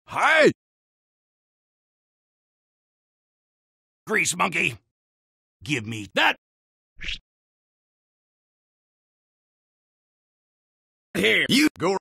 Hi! Grease monkey! Give me that! Here, you go.